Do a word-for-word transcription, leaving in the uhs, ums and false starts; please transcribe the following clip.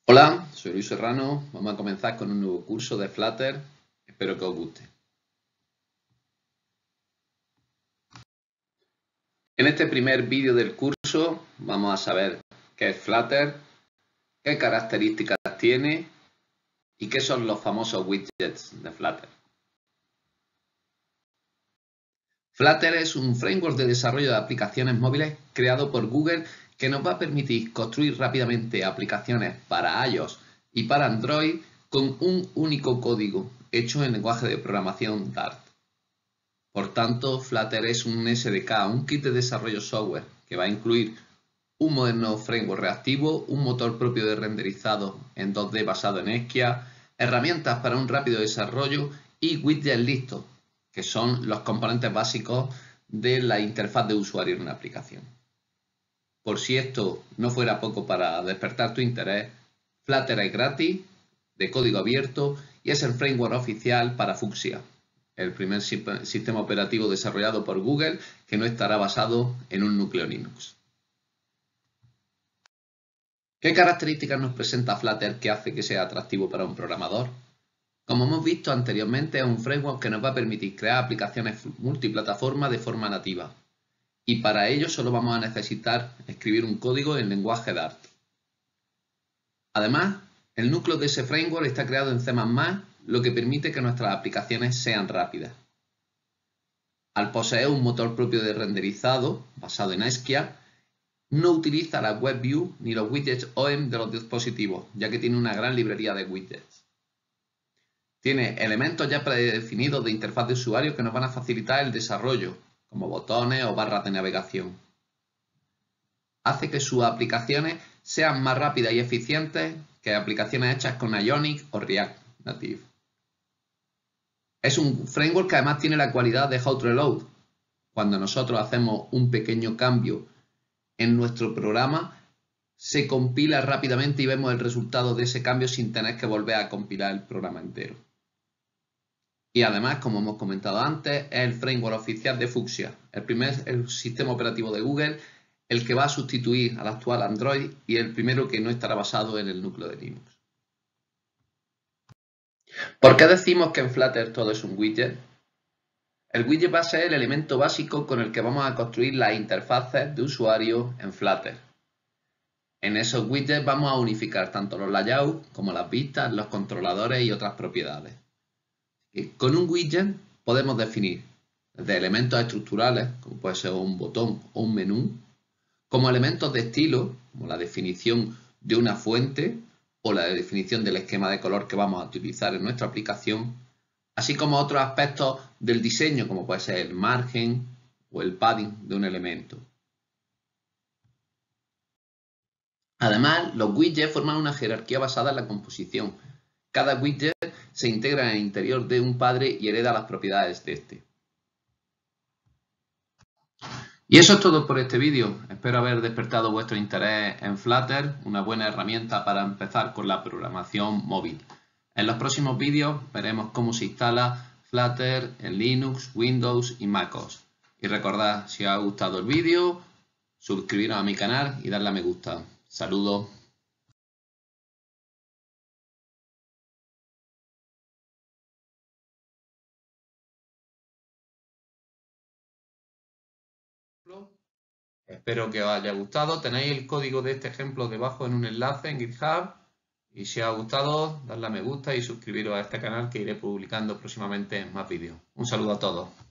Hola, soy Luis Serrano. Vamos a comenzar con un nuevo curso de Flutter. Espero que os guste. En este primer vídeo del curso vamos a saber qué es Flutter, qué características tiene y qué son los famosos widgets de Flutter. Flutter es un framework de desarrollo de aplicaciones móviles creado por Google que nos va a permitir construir rápidamente aplicaciones para iOS y para Android con un único código hecho en lenguaje de programación Dart. Por tanto, Flutter es un S D K, un kit de desarrollo software que va a incluir un moderno framework reactivo, un motor propio de renderizado en dos D basado en Esquia, herramientas para un rápido desarrollo y widgets listos, que son los componentes básicos de la interfaz de usuario en una aplicación. Por si esto no fuera poco para despertar tu interés, Flutter es gratis, de código abierto y es el framework oficial para Fuchsia, el primer sistema operativo desarrollado por Google que no estará basado en un núcleo Linux. ¿Qué características nos presenta Flutter que hace que sea atractivo para un programador? Como hemos visto anteriormente, es un framework que nos va a permitir crear aplicaciones multiplataforma de forma nativa. Y para ello solo vamos a necesitar escribir un código en lenguaje Dart. Además, el núcleo de ese framework está creado en C más más, lo que permite que nuestras aplicaciones sean rápidas. Al poseer un motor propio de renderizado, basado en Esquia, no utiliza la WebView ni los widgets O E M de los dispositivos, ya que tiene una gran librería de widgets. Tiene elementos ya predefinidos de interfaz de usuario que nos van a facilitar el desarrollo, como botones o barras de navegación. Hace que sus aplicaciones sean más rápidas y eficientes que aplicaciones hechas con Ionic o React Native. Es un framework que además tiene la cualidad de hot reload. Cuando nosotros hacemos un pequeño cambio en nuestro programa, se compila rápidamente y vemos el resultado de ese cambio sin tener que volver a compilar el programa entero. Y además, como hemos comentado antes, es el framework oficial de Fuchsia, el primer el sistema operativo de Google, el que va a sustituir al actual Android y el primero que no estará basado en el núcleo de Linux. ¿Por qué decimos que en Flutter todo es un widget? El widget va a ser el elemento básico con el que vamos a construir las interfaces de usuario en Flutter. En esos widgets vamos a unificar tanto los layouts como las vistas, los controladores y otras propiedades. Con un widget podemos definir desde elementos estructurales, como puede ser un botón o un menú, como elementos de estilo, como la definición de una fuente o la definición del esquema de color que vamos a utilizar en nuestra aplicación, así como otros aspectos del diseño, como puede ser el margen o el padding de un elemento. Además, los widgets forman una jerarquía basada en la composición. Cada widget se integra en el interior de un padre y hereda las propiedades de este. Y eso es todo por este vídeo. Espero haber despertado vuestro interés en Flutter, una buena herramienta para empezar con la programación móvil. En los próximos vídeos veremos cómo se instala Flutter en Linux, Windows y MacOS. Y recordad, si os ha gustado el vídeo, suscribiros a mi canal y darle a me gusta. Saludos. Espero que os haya gustado. Tenéis el código de este ejemplo debajo en un enlace en GitHub. Y si os ha gustado, dadle a me gusta y suscribiros a este canal que iré publicando próximamente más vídeos. Un saludo a todos.